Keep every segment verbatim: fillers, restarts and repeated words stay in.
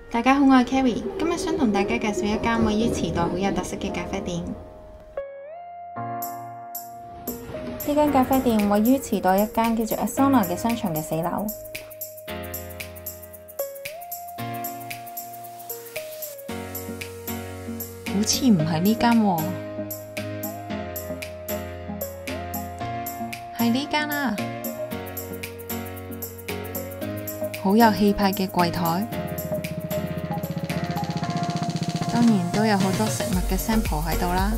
大家好，我係 Carrie， 今日想同大家介紹一間位於池袋好有特色嘅咖啡店。呢間咖啡店位於池袋一間叫做 Asana 嘅商場嘅四樓。好似唔係呢間喎，係呢間啊！好有氣派嘅櫃台。當然都有好多食物嘅 sample 喺度啦。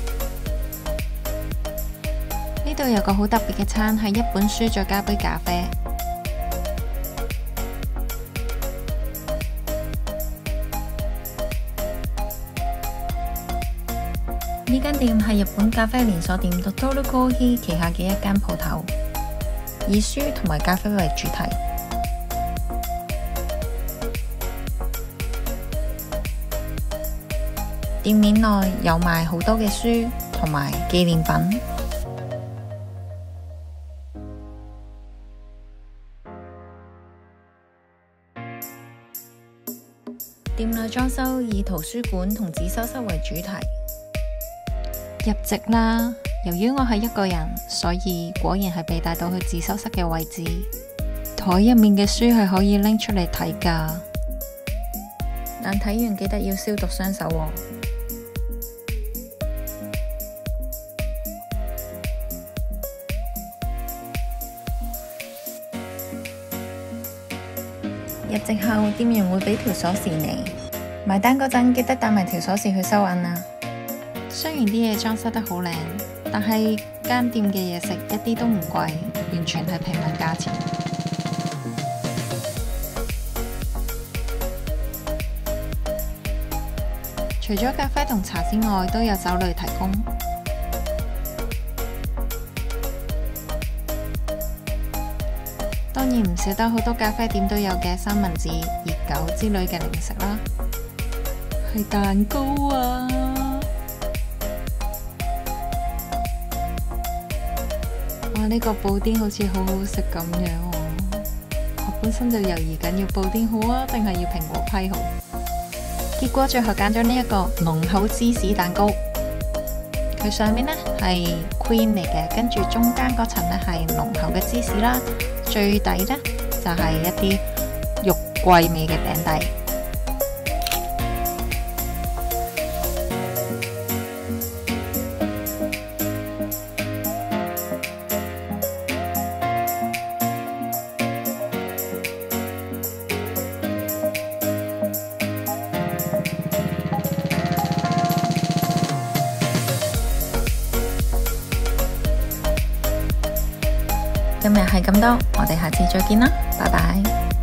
呢度有個好特別嘅餐，係一本書再加杯咖啡。呢間店係日本咖啡連鎖店 Dotoru Coffee 旗下嘅一間鋪頭，以書同埋咖啡為主題。店面內有賣好多嘅書同埋紀念品。店內裝修以圖書館同自修室為主題。入席啦！由於我係一個人，所以果然係被帶到去自修室嘅位置。台入面嘅書係可以拎出嚟睇㗎，但睇完記得要消毒雙手喎。入席後，店員會俾條鎖匙你，埋單嗰陣記得帶埋條鎖匙去收銀啊。雖然啲嘢裝修得好靚，但係間店嘅嘢食一啲都唔貴，完全係平民價錢。除咗咖啡同茶之外，都有酒類提供。當然唔少得好多咖啡店都有嘅三文治、熱狗之類嘅零食啦，係蛋糕啊！哇，呢個布丁好似好好食咁樣喎！我本身就猶豫緊要布丁好啊，定係要蘋果批好？結果最後揀咗呢一個濃厚芝士蛋糕，佢上面呢係 cream 嚟嘅，跟住中間嗰層呢係濃厚嘅芝士啦。最底呢，就係一啲肉桂味嘅餅底。今日係咁多，我哋下次再見啦，拜拜。